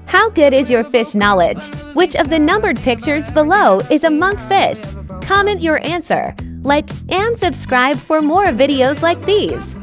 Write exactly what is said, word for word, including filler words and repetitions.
How good is your fish knowledge? Which of the numbered pictures below is a monkfish? Comment your answer, like and subscribe for more videos like these.